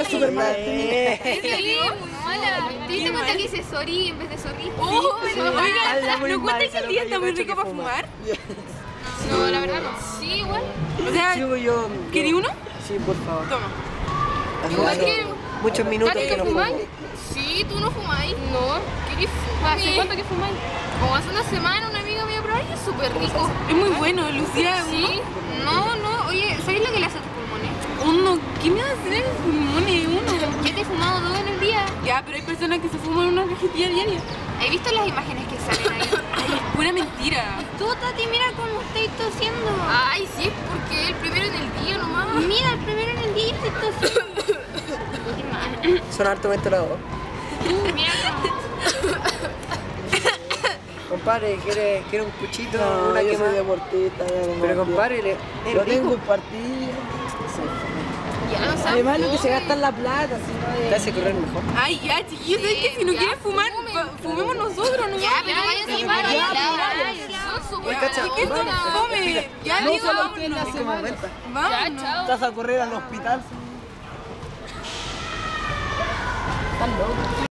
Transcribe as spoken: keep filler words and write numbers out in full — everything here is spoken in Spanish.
súper mal. Sí, muy mala. ¿Te diste cuenta que dice sorry en vez de sorry? Oigan, ¿no cuentas que el día está muy rico para fumar? No, la verdad no. Sí, igual. O sea, yo, ¿querí uno? Sí, por favor. Toma. Igual que... Muchos minutos que no fumo. Sí, tú no fumáis. No. ¿Querés fumar? ¿Hace cuánto que fumáis? Como hace una semana una amiga me probó y es súper rico. Es muy bueno, Lucía. Sí. No, no. Oye, ¿sabes lo que le hace a tus pulmones? Uno, ¿qué me va a hacer? Pulmones, uno. Yo te he fumado dos en el día. Ya, pero hay personas que se fuman una cajetilla diaria. ¿He visto las imágenes que salen ahí? Ay, es pura mentira. Tú, Tati, mira cómo estoy tosiendo. Ay, sí, es porque el primero en el día nomás. Mira, el primero en el día estoy tosiendo. Son harto ventilador. Mira cómo... Compadre, ¿quiere, quiere un cuchito? No, una yo que soy más? deportista. ya tengo Pero partido. compadre, le- es Yo rico. tengo un partido. Ya no sabes. Además lo que se gasta en la plata, si no Te hace correr mejor. Ay, ya, chiquillos, ¿sabes qué? Si no ya, quieren fumar, fumen, fa- fumemos nosotros, ¿no? Ya, pero váyanse a ya, fumar. ya, Son súper Oye, cacha, ¿Qué son vale, fome? Ya, No digo, solo vámonos. en la semana. Vámonos. chao. Estás a correr al hospital. Estás loco.